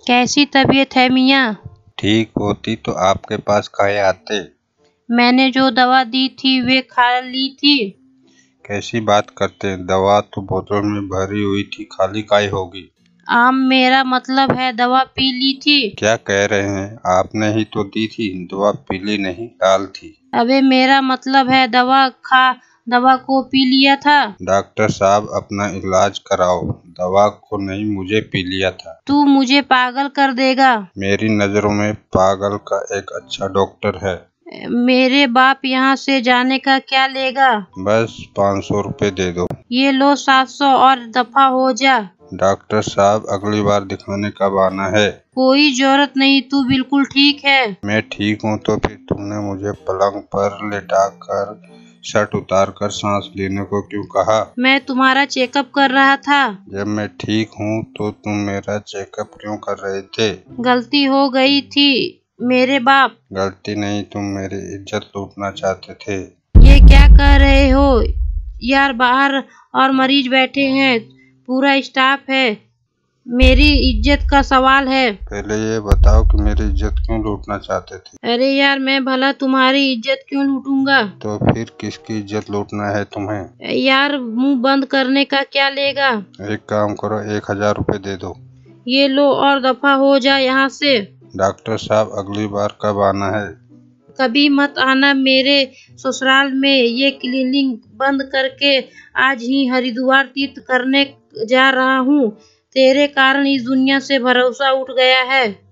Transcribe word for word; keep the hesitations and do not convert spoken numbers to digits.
कैसी तबीयत है मियाँ? ठीक होती तो आपके पास काहे आते? मैंने जो दवा दी थी वे खा ली थी। कैसी बात करते हैं, दवा तो बोतल में भरी हुई थी, खाली काहे होगी? आम मेरा मतलब है दवा पी ली थी। क्या कह रहे हैं, आपने ही तो दी थी, दवा पीली नहीं डाल थी। अबे मेरा मतलब है दवा खा दवा को पी लिया था। डॉक्टर साहब अपना इलाज कराओ, दवा को नहीं मुझे पी लिया था। तू मुझे पागल कर देगा। मेरी नजरों में पागल का एक अच्छा डॉक्टर है। मेरे बाप यहाँ से जाने का क्या लेगा? बस पाँच सौ रुपए दे दो। ये लो सात सौ और दफा हो जा। डॉक्टर साहब अगली बार दिखाने कब आना है? कोई जरूरत नहीं, तू बिल्कुल ठीक है। मैं ठीक हूँ तो फिर तुमने मुझे पलंग पर लेटाकर शर्ट उतार कर सांस लेने को क्यों कहा? मैं तुम्हारा चेकअप कर रहा था। जब मैं ठीक हूँ तो तुम मेरा चेकअप क्यों कर रहे थे? गलती हो गई थी मेरे बाप। गलती नहीं, तुम मेरी इज्जत लूटना चाहते थे। ये क्या कर रहे हो यार? बाहर और मरीज बैठे हैं, पूरा स्टाफ है, मेरी इज्जत का सवाल है। पहले ये बताओ कि मेरी इज्जत क्यों लूटना चाहते थे? अरे यार मैं भला तुम्हारी इज्जत क्यों लूटूंगा? तो फिर किसकी इज्जत लूटना है तुम्हें? यार मुंह बंद करने का क्या लेगा? एक काम करो, एक हजार रुपए दे दो। ये लो और दफा हो जा यहाँ से। डॉक्टर साहब अगली बार कब आना है? कभी मत आना मेरे ससुराल में। ये क्लिनिक बंद करके आज ही हरिद्वार तीर्थ करने जा रहा हूँ। तेरे कारण इस दुनिया से भरोसा उठ गया है।